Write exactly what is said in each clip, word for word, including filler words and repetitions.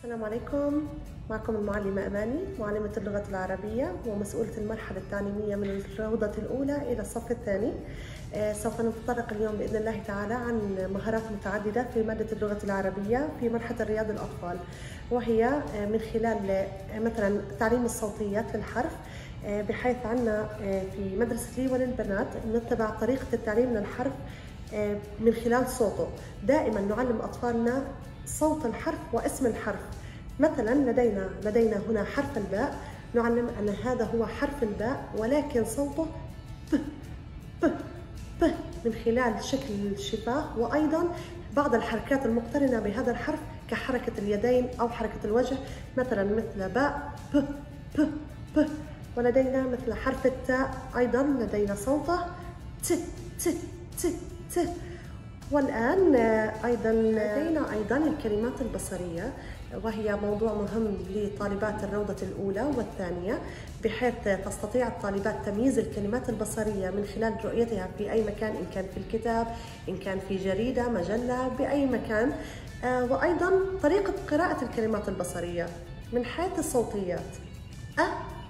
السلام عليكم، معكم المعلمة أماني، معلمة اللغة العربية ومسؤولة المرحلة التعليمية من الروضة الأولى إلى الصف الثاني. سوف نتطرق اليوم بإذن الله تعالى عن مهارات متعددة في مادة اللغة العربية في مرحلة رياض الأطفال، وهي من خلال مثلا تعليم الصوتيات للحرف، بحيث عنا في مدرسة لي وللبنات نتبع طريقة التعليم للحرف من خلال صوته. دائما نعلم أطفالنا صوت الحرف واسم الحرف. مثلا لدينا لدينا هنا حرف الباء، نعلم أن هذا هو حرف الباء ولكن صوته ب ب ب من خلال شكل الشفاه، وأيضا بعض الحركات المقترنة بهذا الحرف كحركة اليدين أو حركة الوجه، مثلا مثل باء ب ب ب. ولدينا مثل حرف التاء أيضا لدينا صوته ت ت ت ت. والآن أيضا لدينا أيضا الكلمات البصرية، وهي موضوع مهم لطالبات الروضة الأولى والثانية، بحيث تستطيع الطالبات تمييز الكلمات البصرية من خلال رؤيتها في أي مكان، إن كان في الكتاب، إن كان في جريدة، مجلة، بأي مكان. وأيضا طريقة قراءة الكلمات البصرية من حيث الصوتيات: أ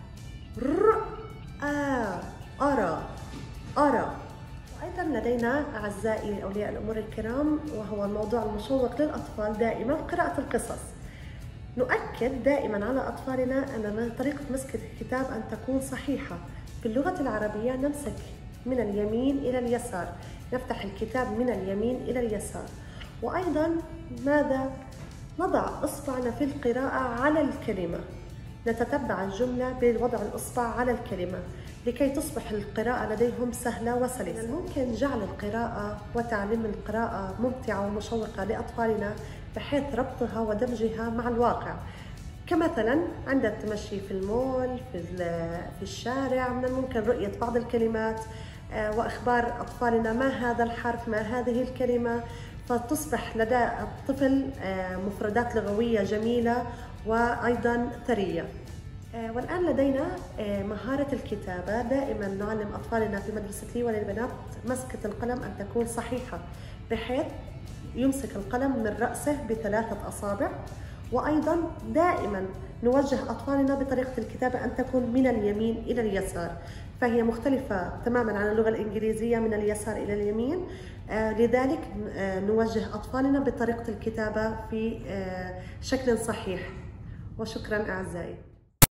ر آ أرى أرى. أيضا لدينا أعزائي أولياء الأمور الكرام، وهو الموضوع المشوق للأطفال دائما، قراءة القصص. نؤكد دائما على أطفالنا أن طريقة مسك الكتاب أن تكون صحيحة. في اللغة العربية نمسك من اليمين إلى اليسار، نفتح الكتاب من اليمين إلى اليسار. وأيضا ماذا؟ نضع إصبعنا في القراءة على الكلمة، نتتبع الجملة بوضع الإصبع على الكلمة لكي تصبح القراءة لديهم سهلة وسلسة. ممكن جعل القراءة وتعليم القراءة ممتعة ومشوقة لأطفالنا، بحيث ربطها ودمجها مع الواقع، كمثلا عند التمشي في المول، في في الشارع، من الممكن رؤية بعض الكلمات وإخبار أطفالنا ما هذا الحرف، ما هذه الكلمة، فتصبح لدى الطفل مفردات لغوية جميلة وأيضا ثرية. والآن لدينا مهارة الكتابة. دائما نعلم أطفالنا في مدرسة لي وللبنات مسكة القلم أن تكون صحيحة، بحيث يمسك القلم من رأسه بثلاثة أصابع. وأيضا دائما نوجه أطفالنا بطريقة الكتابة أن تكون من اليمين إلى اليسار، فهي مختلفة تماما عن اللغة الإنجليزية من اليسار إلى اليمين. لذلك نوجه أطفالنا بطريقة الكتابة في شكل صحيح. وشكرا أعزائي.